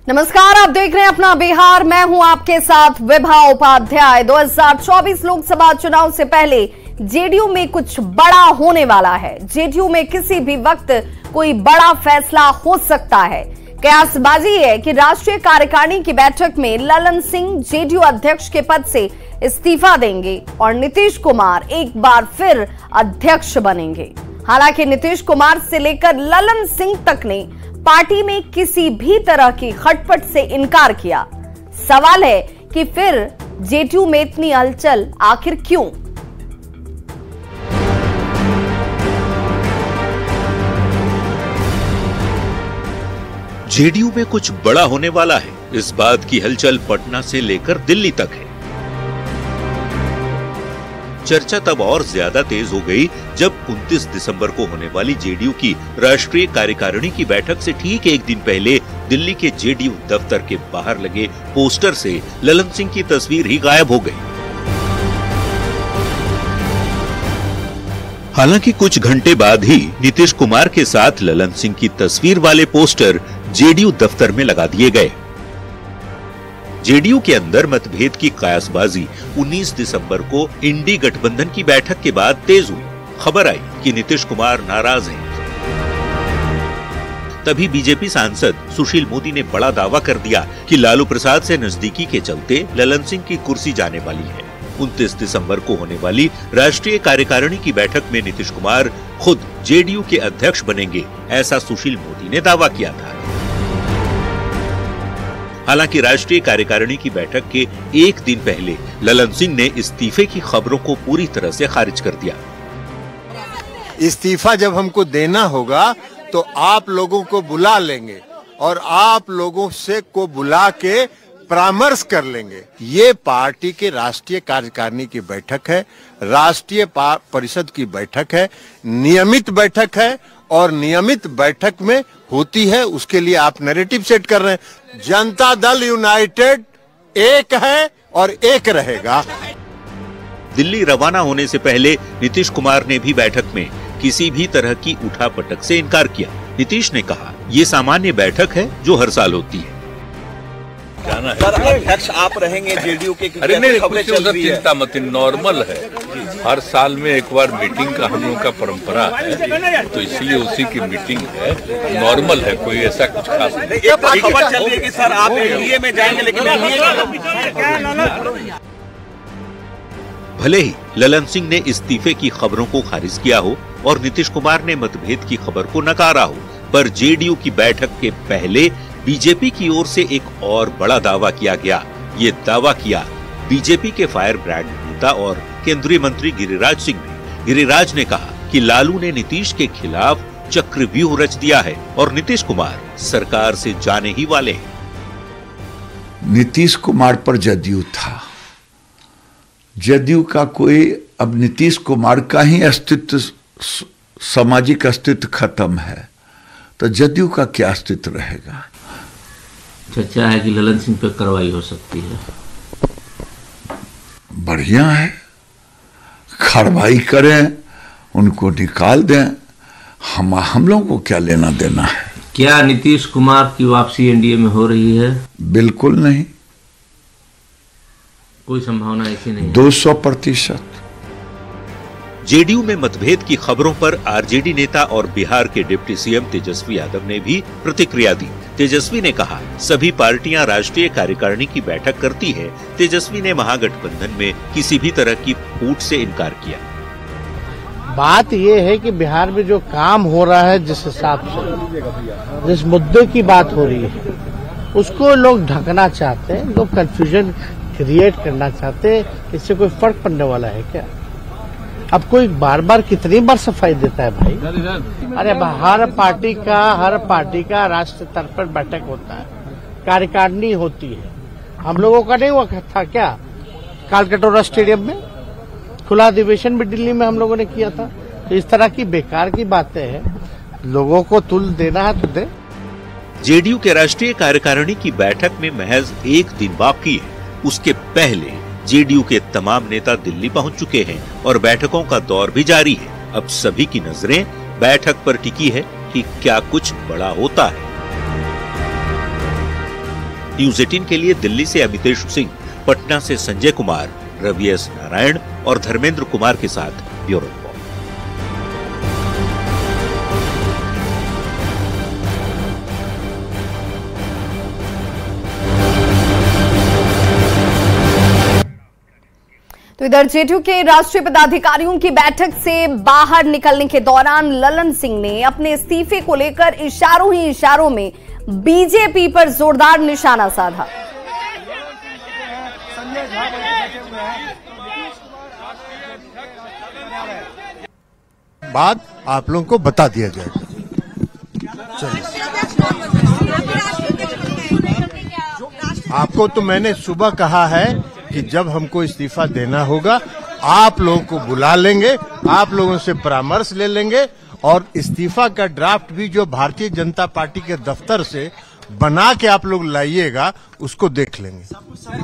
नमस्कार, आप देख रहे हैं अपना बिहार। मैं हूं आपके साथ विभा उपाध्याय। 2024 लोकसभा चुनाव से पहले जेडीयू में कुछ बड़ा होने वाला है। जेडीयू में किसी भी वक्त कोई बड़ा फैसला हो सकता है। कयासबाजी है कि राष्ट्रीय कार्यकारिणी की बैठक में ललन सिंह जेडीयू अध्यक्ष के पद से इस्तीफा देंगे और नीतीश कुमार एक बार फिर अध्यक्ष बनेंगे। हालांकि नीतीश कुमार से लेकर ललन सिंह तक ने पार्टी में किसी भी तरह की खटपट से इनकार किया। सवाल है कि फिर जेडीयू में इतनी हलचल आखिर क्यों? जेडीयू में कुछ बड़ा होने वाला है, इस बात की हलचल पटना से लेकर दिल्ली तक है। चर्चा तब और ज्यादा तेज हो गई जब 29 दिसंबर को होने वाली जेडीयू की राष्ट्रीय कार्यकारिणी की बैठक से ठीक एक दिन पहले दिल्ली के जेडीयू दफ्तर के बाहर लगे पोस्टर से ललन सिंह की तस्वीर ही गायब हो गई। हालांकि कुछ घंटे बाद ही नीतीश कुमार के साथ ललन सिंह की तस्वीर वाले पोस्टर जेडीयू दफ्तर में लगा दिए गए। जेडीयू के अंदर मतभेद की कयासबाजी 19 दिसंबर को इंडी गठबंधन की बैठक के बाद तेज हुई। खबर आई कि नीतीश कुमार नाराज हैं। तभी बीजेपी सांसद सुशील मोदी ने बड़ा दावा कर दिया कि लालू प्रसाद से नजदीकी के चलते ललन सिंह की कुर्सी जाने वाली है। 29 दिसंबर को होने वाली राष्ट्रीय कार्यकारिणी की बैठक में नीतीश कुमार खुद जेडीयू के अध्यक्ष बनेंगे, ऐसा सुशील मोदी ने दावा किया था। हालांकि राष्ट्रीय कार्यकारिणी की बैठक के एक दिन पहले ललन सिंह ने इस्तीफे की खबरों को पूरी तरह से खारिज कर दिया। इस्तीफा जब हमको देना होगा तो आप लोगों को बुला लेंगे और आप लोगों से को बुला के परामर्श कर लेंगे। ये पार्टी के राष्ट्रीय कार्यकारिणी की बैठक है, राष्ट्रीय परिषद की बैठक है, नियमित बैठक है और नियमित बैठक में होती है। उसके लिए आप नैरेटिव सेट कर रहे हैं। जनता दल यूनाइटेड एक है और एक रहेगा। दिल्ली रवाना होने से पहले नीतीश कुमार ने भी बैठक में किसी भी तरह की उठापटक से इनकार किया। नीतीश ने कहा, ये सामान्य बैठक है जो हर साल होती है। अध्यक्ष आप रहेंगे जेडीयू के? अरे नहीं, कुछ चिंता मत, नॉर्मल है। हर साल में एक बार मीटिंग का हम लोग का परंपरा है, तो इसलिए उसी की मीटिंग है। नॉर्मल है, कोई ऐसा कुछ खास नहीं। खबर चल रही है कि सर आप एनडीए में जाएंगे, लेकिन भले ही ललन सिंह ने इस्तीफे की खबरों को खारिज किया हो और नीतीश कुमार ने मतभेद की खबर को नकारा हो, पर जेडीयू की बैठक के पहले बीजेपी की ओर से एक और बड़ा दावा किया गया। ये दावा किया बीजेपी के फायर ब्रांड नेता और केंद्रीय मंत्री गिरिराज सिंह ने। गिरिराज ने कहा कि लालू ने नीतीश के खिलाफ चक्रव्यूह रच दिया है और नीतीश कुमार सरकार से जाने ही वाले हैं। नीतीश कुमार पर जदयू था, जदयू का कोई, अब नीतीश कुमार का ही अस्तित्व, सामाजिक अस्तित्व खत्म है, तो जदयू का क्या अस्तित्व रहेगा? चर्चा है कि ललन सिंह पर कार्रवाई हो सकती है। बढ़िया है, कार्रवाई करें, उनको निकाल दें। हम लोगों को क्या लेना देना है? क्या नीतीश कुमार की वापसी एनडीए में हो रही है? बिल्कुल नहीं, कोई संभावना ऐसी नहीं। 200%। जेडीयू में मतभेद की खबरों पर आरजेडी नेता और बिहार के डिप्टी सीएम तेजस्वी यादव ने भी प्रतिक्रिया दी। तेजस्वी ने कहा, सभी पार्टियां राष्ट्रीय कार्यकारिणी की बैठक करती है। तेजस्वी ने महागठबंधन में किसी भी तरह की फूट से इनकार किया। बात ये है कि बिहार में जो काम हो रहा है, जिस हिसाब से जिस मुद्दे की बात हो रही है, उसको लोग ढकना चाहते हैं, लोग कंफ्यूजन क्रिएट करना चाहते हैं। इससे कोई फर्क पड़ने वाला है क्या? अब कोई बार बार कितनी बार सफाई देता है भाई? अरे हर पार्टी का राष्ट्र स्तर पर बैठक होता है, कार्यकारिणी होती है। हम लोगों का नहीं हुआ था क्या? कालकटोरा स्टेडियम में खुला अधिवेशन भी दिल्ली में हम लोगों ने किया था। तो इस तरह की बेकार की बातें हैं, लोगों को तुल देना है तो दे। जेडीयू के राष्ट्रीय कार्यकारिणी की बैठक में महज एक दिन बाकी है। उसके पहले जेडीयू के तमाम नेता दिल्ली पहुंच चुके हैं और बैठकों का दौर भी जारी है। अब सभी की नजरें बैठक पर टिकी है कि क्या कुछ बड़ा होता है। न्यूज 18 के लिए दिल्ली से अमितेश सिंह, पटना से संजय कुमार, रवि एस नारायण और धर्मेंद्र कुमार के साथ ब्यूरो रिपोर्ट। तो इधर जेडीयू के राष्ट्रीय पदाधिकारियों की बैठक से बाहर निकलने के दौरान ललन सिंह ने अपने इस्तीफे को लेकर इशारों ही इशारों में बीजेपी पर जोरदार निशाना साधा। बात आप लोगों को बता दिया जाएगा। चलिए, आपको तो मैंने सुबह कहा है कि जब हमको इस्तीफा देना होगा आप लोगों को बुला लेंगे, आप लोगों से परामर्श ले लेंगे और इस्तीफा का ड्राफ्ट भी जो भारतीय जनता पार्टी के दफ्तर से बना के आप लोग लाइएगा उसको देख लेंगे।